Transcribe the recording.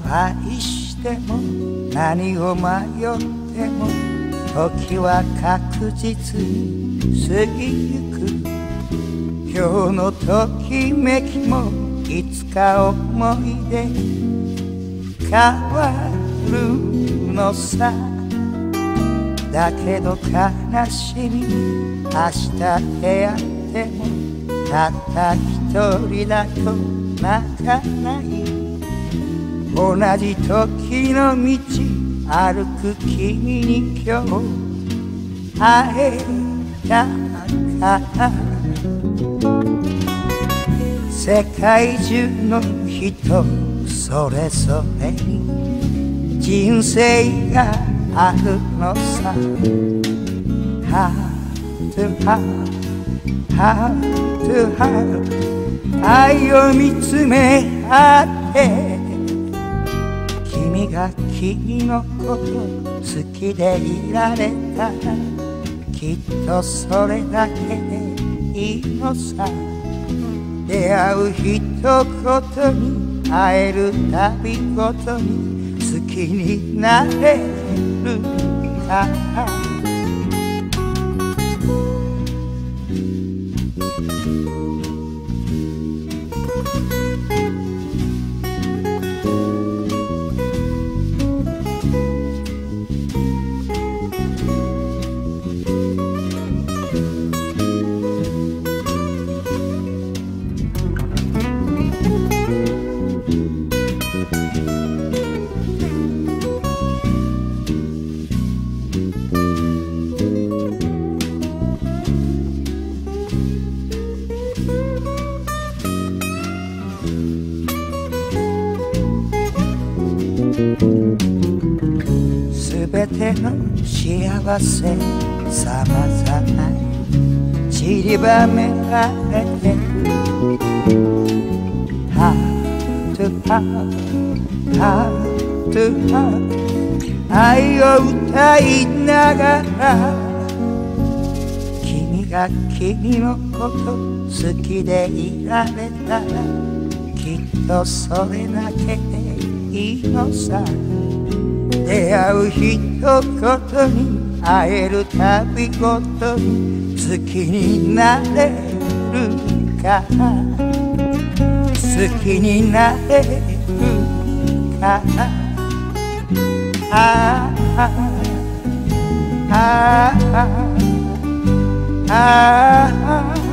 愛しても何を迷っても時は確実に過ぎゆく。今日のときめきもいつか思い出変わるのさ。だけど悲しみ明日出会ってもたった一人だと泣かない。同じ時の道歩く君に今日会えたから世界中の人それぞれに人生があるのさ。Heart to heart, heart to heart 愛を見つめ合って君が君のこと好きでいられたらきっとそれだけでいいのさ。出会う一言に会えるたびごとに好きになれるからすべての幸せさまざまに散りばめられてる Heart to heart, heart to heart 愛を歌いながら君が君のこと好きでいられたらきっとそれだけでいいのさ。出会う一言に会えるたびごとに好きになれるから好きになれるからああああああ